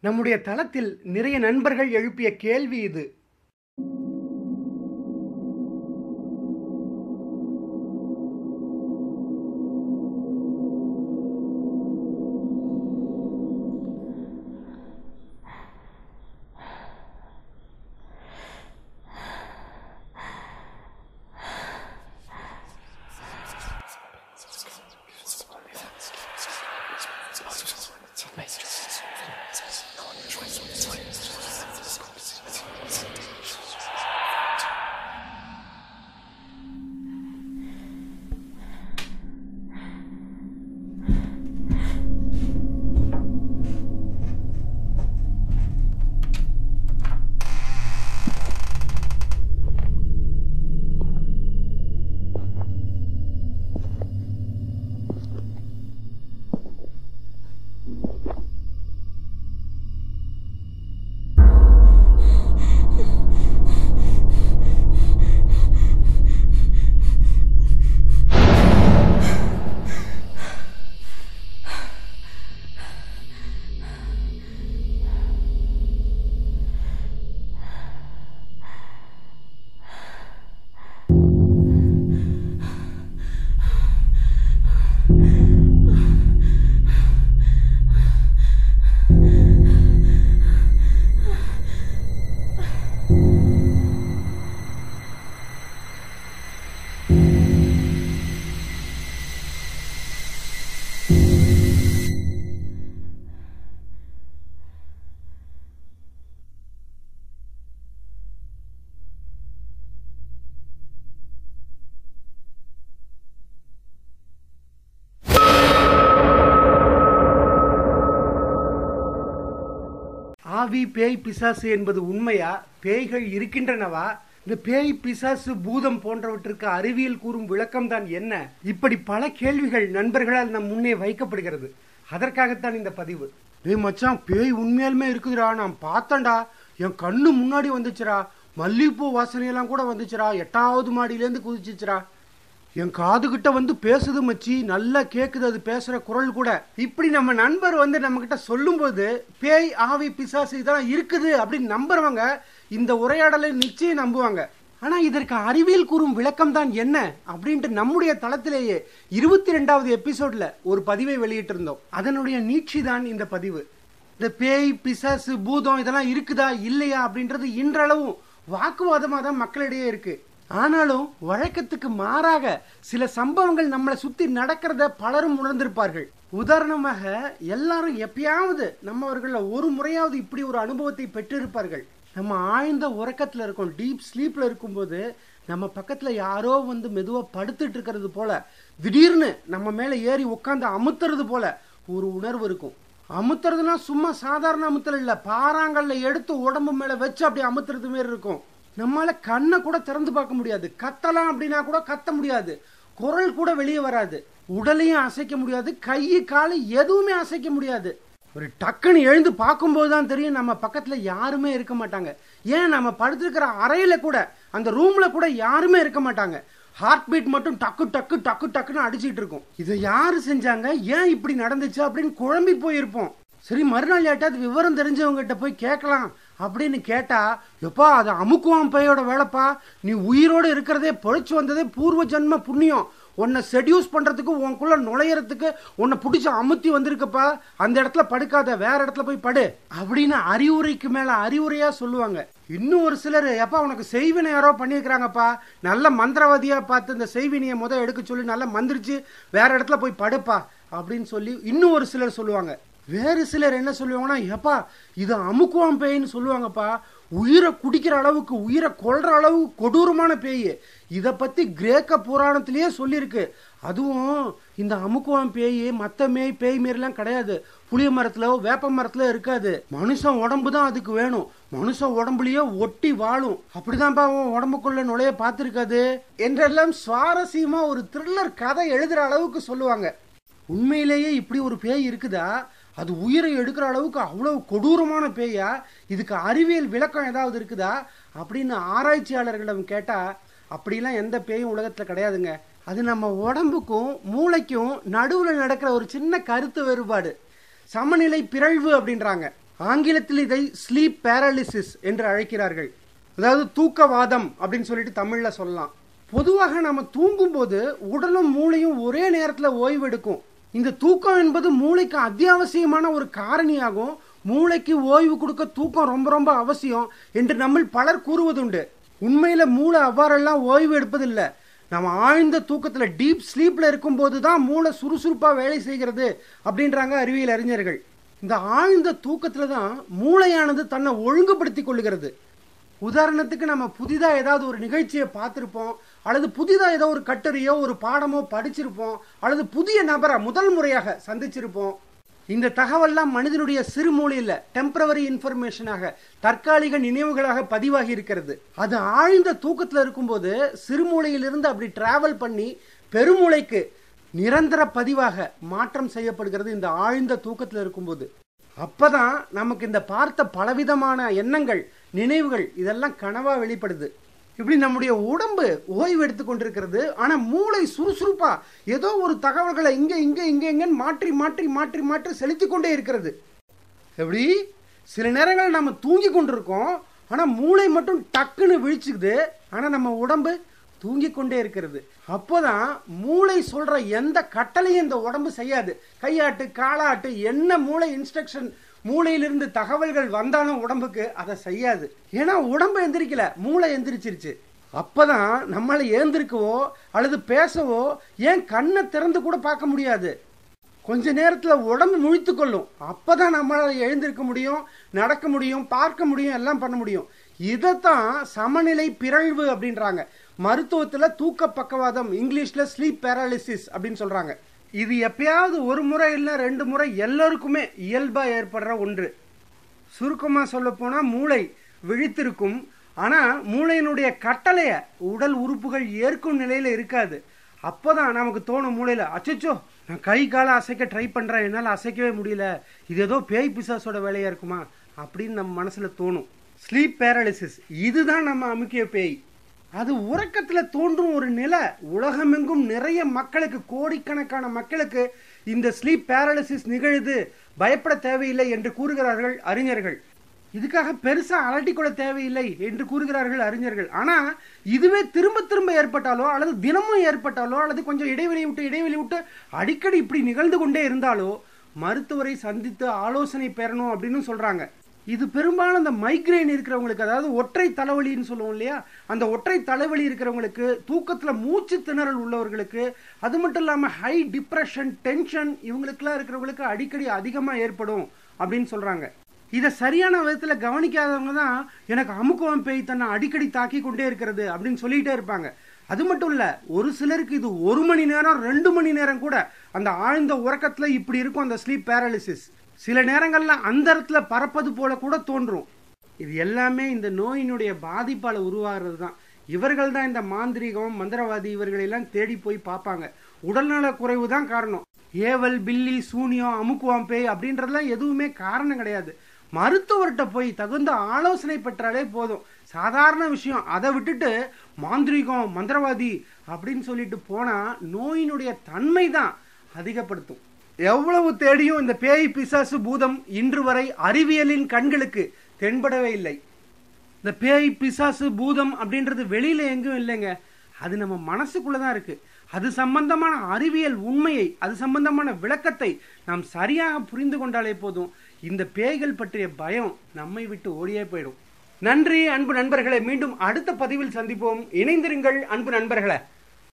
நம்முடைய தளத்தில் நிறைய நண்பர்கள் எழுப்பிய கேள்வி இது. ஆவி பேய் பிசாசு என்பது உண்மையா? பேய்கள் இருக்கின்றனவா? இந்த பேய் பிசாசு பூதம் போன்றவற்றுக்கு அறிவியல் கூறும் விளக்கம் தான் என்ன? இப்படி பல கேள்விகள் நண்பர்களால் நம் முன்னே வைக்கப்படுகிறது. அதற்காகத்தான் இந்த பதிவு. மச்சான், பேய் உண்மையாலுமே இருக்குதுடா, நான் பார்த்தேன்டா, என் கண்ணு முன்னாடி வந்துச்சுரா, மல்லிகைப்பூ வாசனையெல்லாம் கூட வந்துச்சுரா, 8வது மாடியிலேருந்து குதிச்சுச்சுரா, என் காது கிட்ட வந்து பேசுது மச்சி, நல்லா கேக்குது அது பேசுற குரல் கூட. இப்படி நம்ம நண்பர் வந்து நம்ம கிட்ட சொல்லும் போது பேய் ஆவி பிசாசு இதெல்லாம் இருக்குது அப்படின்னு நம்புறவங்க இந்த உரையாடலை நிச்சயம் நம்புவாங்க. ஆனா இதற்கு அறிவியல் கூறும் விளக்கம் தான் என்ன அப்படின்ட்டு நம்முடைய தளத்திலேயே 22வது எபிசோட்ல ஒரு பதிவை வெளியிட்டு இருந்தோம். அதனுடைய நீட்சி தான் இந்த பதிவு. இந்த பேய் பிசாசு பூதம் இதெல்லாம் இருக்குதா இல்லையா அப்படின்றது இன்றளவும் வாக்குவாதமா தான் மக்களிடையே இருக்கு. ஆனாலும் வழக்கத்துக்கு மாறாக சில சம்பவங்கள் நம்மளை சுத்தி நடக்கிறத பலரும் உணர்ந்திருப்பார்கள். உதாரணமாக எல்லாரும் எப்பயாவது நம்மவர்கள ஒரு முறையாவது இப்படி ஒரு அனுபவத்தை பெற்றிருப்பார்கள். நம்ம ஆழ்ந்த உறக்கத்துல இருக்கோம், டீப் ஸ்லீப்ல இருக்கும்போது நம்ம பக்கத்துல யாரோ வந்து மெதுவா படுத்துட்டு இருக்கிறது போல, திடீர்னு நம்ம மேல ஏறி உட்காந்து அமுத்துறது போல ஒரு உணர்வு இருக்கும். அமுத்துறதுனா சும்மா சாதாரண அமுத்தல் இல்ல, பாறாங்கல்ல எடுத்து உடம்பு மேல வச்சு அப்படி அமுத்துறது மாரி இருக்கும். நம்மளால கண்ணை கூட திறந்து பார்க்க முடியாது, கத்தலாம் அப்படின்னா கூட கத்த முடியாது, குரல் கூட வெளியே வராது, உடலையும் அசைக்க முடியாது, கை காலை எதுவுமே அசைக்க முடியாது. ஒரு டக்குன்னு எழுந்து பார்க்கும்போது தான் தெரியும் நம்ம பக்கத்துல யாருமே இருக்க மாட்டாங்க. ஏன் நம்ம படுத்திருக்கிற அறையில கூட, அந்த ரூம்ல கூட யாருமே இருக்க மாட்டாங்க. ஹார்ட் பீட் மட்டும் டக்கு டக்கு டக்கு டக்குன்னு அடிச்சிட்டு இருக்கும். இதை யாரு செஞ்சாங்க, ஏன் இப்படி நடந்துச்சு அப்படின்னு குழம்பி போயிருப்போம். சரி, மறுநாள் யாட்டாவது விவரம் தெரிஞ்சவங்க கிட்ட போய் கேட்கலாம் அப்படின்னு கேட்டா, எப்பா அது அமுக்குவான் பேயோட வேலைப்பா, நீ உயிரோடு இருக்கிறதே பொழைச்சு வந்ததே பூர்வ ஜன்ம புண்ணியம், உன்னை செடியூஸ் பண்றதுக்கு உனக்குள்ள நுழையறதுக்கு உன்னை பிடிச்சி அமுத்தி வந்திருக்கப்பா, அந்த இடத்துல படுக்காத, வேற இடத்துல போய் படு அப்படின்னு அறிவுரைக்கு மேல அறிவுரையா சொல்லுவாங்க. இன்னும் ஒரு சிலர், எப்பா உனக்கு செய்வினை யாரோ பண்ணியிருக்கிறாங்கப்பா, நல்ல மந்திரவாதியா பார்த்து இந்த செய்வினையை எடுக்க சொல்லி நல்லா மந்திரிச்சு வேற இடத்துல போய் படுப்பா அப்படின்னு சொல்லி இன்னும் ஒரு சிலர் சொல்லுவாங்க. வேறு சிலர் என்ன சொல்லுவாங்கன்னா, எப்பா இது அமுக்குவான் பேயின்னு சொல்லுவாங்கப்பா, உயிரை குடிக்கிற அளவுக்கு, உயிரை கொல்ற அளவுக்கு கொடூரமான பேய், இதை பத்தி கிரேக்க புராணத்திலேயே சொல்லியிருக்கு. அதுவும் இந்த அமுக்குவான் பேய் மற்ற பேய் மாரிலாம் கிடையாது, புளிய மரத்துல வேப்ப மரத்துல இருக்காது, மனுஷன் உடம்பு தான் அதுக்கு வேணும், மனுஷன் உடம்புலயே ஒட்டி வாழும், அப்படிதான்ப்பா உடம்புக்குள்ள நுழைய பார்த்திருக்காது என்றெல்லாம் சுவாரஸ்யமா ஒரு த்ரில்லர் கதை எழுதுற அளவுக்கு சொல்லுவாங்க. உண்மையிலேயே இப்படி ஒரு பேய் இருக்குதா, அது உயிரை எடுக்கிற அளவுக்கு அவ்வளவு கொடூரமான பேயா, இதுக்கு அறிவியல் விளக்கம் ஏதாவது இருக்குதா அப்படின்னு ஆராய்ச்சியாளர்களிடம் கேட்டா, அப்படிலாம் எந்த பேயும் உலகத்துல கிடையாதுங்க, அது நம்ம உடம்புக்கும் மூளைக்கும் நடுவுல நடக்கிற ஒரு சின்ன கருத்து வேறுபாடு, சமநிலை பிறழ்வு அப்படின்றாங்க. ஆங்கிலத்தில் இதை ஸ்லீப் பேரலிசிஸ் என்று அழைக்கிறார்கள். அதாவது தூக்கவாதம் அப்படின்னு சொல்லிட்டு தமிழ்ல சொல்லலாம். பொதுவாக நம்ம தூங்கும் போது உடலும் மூளையும் ஒரே நேரத்தில் ஓய்வு எடுக்கும். இந்த தூக்கம் என்பது மூளைக்கு அத்தியாவசியமான ஒரு காரணியாகும். மூளைக்கு ஓய்வு கொடுக்க தூக்கம் ரொம்ப ரொம்ப அவசியம் என்று நம்ம பலர் கூறுவதுண்டு. உண்மையில மூளை அவ்வாறெல்லாம் ஓய்வு எடுப்பதில்லை. நம்ம ஆழ்ந்த தூக்கத்துல டீப் ஸ்லீப்ல இருக்கும் போதுதான் மூளை சுறுசுறுப்பா வேலை செய்கிறது அப்படின்றாங்க அறிவியல் அறிஞர்கள். இந்த ஆழ்ந்த தூக்கத்துல தான் மூளையானது தன்னை ஒழுங்குபடுத்திக் கொள்ளுகிறது. உதாரணத்துக்கு நம்ம புதிதா ஏதாவது ஒரு நிகழ்ச்சியை பார்த்திருப்போம், அல்லது புதிதா ஏதோ ஒரு கட்டுரையோ ஒரு பாடமோ படிச்சிருப்போம், அல்லது புதிய நபரை முதல் முறையாக சந்திச்சிருப்போம். இந்த தகவல்லாம் மனிதனுடைய சிறு மூளையில் டெம்பரவரி இன்ஃபர்மேஷனாக, தற்காலிக நினைவுகளாக பதிவாகி இருக்கிறது. அது ஆழ்ந்த தூக்கத்தில் இருக்கும்போது சிறுமூளையிலிருந்து அப்படி டிராவல் பண்ணி பெருமூளைக்கு நிரந்தர பதிவாக மாற்றம் செய்யப்படுகிறது இந்த ஆழ்ந்த தூக்கத்தில் இருக்கும்போது. அப்பதான் நமக்கு இந்த பார்த்த பலவிதமான எண்ணங்கள், நினைவுகள் இதெல்லாம் கனவா வெளிப்படுது. இப்படி நம்முடைய உடம்பு ஓய்வு எடுத்து கொண்டிருக்கிறது. ஆனா மூளை சுறுசுறுப்பா ஏதோ ஒரு தகவல்களை இங்க இங்க இங்க இங்கன்னு மாற்றி மாற்றி மாற்றி மாற்றி செலுத்தி கொண்டே இருக்கிறது. எப்படி சில நேரங்கள் நம்ம தூங்கி கொண்டிருக்கோம், ஆனா மூளை மட்டும் டக்குன்னு விழிச்சுக்குது, ஆனா நம்ம உடம்பு தூங்கி கொண்டே இருக்கிறது. அப்போதான் மூளை சொல்ற எந்த கட்டளையும் இந்த உடம்பு செய்யாது. கையாட்டு காலாட்டு என்ன மூளை இன்ஸ்ட்ரக்ஷன் மூளையிலிருந்து தகவல்கள் வந்தாலும் உடம்புக்கு அதை செய்யாது. ஏன்னா உடம்பு எந்திரிக்கல, மூளை எந்திரிச்சிருச்சு. அப்பதான் நம்மளை ஏந்திருக்கவோ அல்லது பேசவோ ஏன் கண்ணை திறந்து கூட பார்க்க முடியாது. கொஞ்ச நேரத்துல உடம்பு முழித்து கொள்ளும். அப்பதான் நம்மளால எழுந்திருக்க முடியும், நடக்க முடியும், பார்க்க முடியும், எல்லாம் பண்ண முடியும். இதைத்தான் சமநிலை பிறழ்வு அப்படின்றாங்க. மருத்துவத்துல தூக்க பக்கவாதம், இங்கிலீஷ்ல ஸ்லீப் பேரலிசிஸ் அப்படின்னு சொல்றாங்க. இது எப்பயாவது ஒரு முறை இல்லை 2 முறை எல்லாருக்குமே இயல்பா ஏற்படுற ஒன்று. சுருக்கமாக சொல்ல போனா மூளை விழித்திருக்கும், ஆனா மூளையினுடைய கட்டளைய உடல் உறுப்புகள் ஏற்கும் நிலையில இருக்காது. அப்போதான் நமக்கு தோணும் மூளையில, அச்சச்சோ நான் கை காலை அசைக்க ட்ரை பண்றேன், என்னால் அசைக்கவே முடியல, இது ஏதோ பேய் பிசாசோட வேலையா இருக்குமா அப்படின்னு நம்ம மனசுல தோணும். ஸ்லீப் பேரலிசிஸ் இதுதான் நம்ம அமுக்கிய பேய். அது உறக்கத்துல தோன்றும் ஒரு நிலை. உலகமெங்கும் நிறைய மக்களுக்கு, கோடிக்கணக்கான மக்களுக்கு இந்த ஸ்லீப் பேரலிசிஸ் நிகழுது, பயப்பட தேவையில்லை என்று கூறுகிறார்கள் அறிஞர்கள். இதுக்காக பெருசா அலட்டிக்கொள்ள தேவையில்லை என்று கூறுகிறார்கள் அறிஞர்கள். ஆனா இதுவே திரும்ப திரும்ப ஏற்பட்டாலோ அல்லது தினமும் ஏற்பட்டாலோ அல்லது கொஞ்சம் இடைவெளி விட்டு அடிக்கடி இப்படி நிகழ்ந்து கொண்டே இருந்தாலோ மருத்துவரை சந்தித்து ஆலோசனை பெறணும் அப்படின்னு சொல்றாங்க. இது பெரும்பாலும் அந்த மைக்ரேன் இருக்கிறவங்களுக்கு, அதாவது ஒற்றை தலைவலின்னு சொல்லுவோம் இல்லையா, அந்த ஒற்றை தலைவலி இருக்கிறவங்களுக்கு, தூக்கத்துல மூச்சு திணறல் உள்ளவர்களுக்கு, அது மட்டும் இல்லாம ஹை டிப்ரெஷன், டென்ஷன் இவங்களுக்குலாம் இருக்கிறவங்களுக்கு அடிக்கடி அதிகமா ஏற்படும் அப்படின்னு சொல்றாங்க. இதை சரியான விதத்துல கவனிக்காதவங்க தான் எனக்கு அமுக்குவம் பேய் தன்னை அடிக்கடி தாக்கி கொண்டே இருக்கிறது அப்படின்னு சொல்லிட்டே இருப்பாங்க. அது மட்டும் இல்ல, ஒரு சிலருக்கு இது 1 மணி நேரம் 2 மணி நேரம் கூட அந்த ஆழ்ந்த உறக்கத்துல இப்படி இருக்கும் அந்த ஸ்லீப் பேரலிசிஸ். சில நேரங்கள்ல அந்த இடத்துல பறப்பது போல கூட தோன்றும். இது எல்லாமே இந்த நோயினுடைய பாதிப்பால உருவாகிறது தான். இவர்கள் தான் இந்த மாந்திரீகம், மந்திரவாதி இவர்களெல்லாம் தேடி போய் பார்ப்பாங்க. உடல்நல குறைவு தான் காரணம். ஏவல், பில்லி, சூனியம், அமுக்குவாம் பேய் அப்படின்றதுலாம் எதுவுமே காரணம் கிடையாது. மருத்துவர்கிட்ட போய் தகுந்த ஆலோசனை பெற்றாலே போதும். சாதாரண விஷயம். அதை விட்டுட்டு மாந்திரீகம், மந்திரவாதி அப்படின்னு சொல்லிட்டு போனா நோயினுடைய தன்மை தான் அதிகப்படுத்தும். எவ்வளவு தேடியும் இந்த பேய் பிசாசு பூதம் இன்று வரை அறிவியலின் கண்களுக்கு தென்படவே இல்லை. இந்த பேய் பிசாசு பூதம் அப்படின்றது வெளியில எங்கும் இல்லைங்க, அது நம்ம மனசுக்குள்ளதான் இருக்கு. அது சம்பந்தமான அறிவியல் உண்மையை, அது சம்பந்தமான விளக்கத்தை நாம் சரியாக புரிந்து கொண்டாலே போதும், இந்த பேய்கள் பற்றிய பயம் நம்மை விட்டு ஓடியே போயிடும். நன்றி அன்பு நண்பர்களே. மீண்டும் அடுத்த பதிவில் சந்திப்போம். இணைந்திருங்கள் அன்பு நண்பர்களே.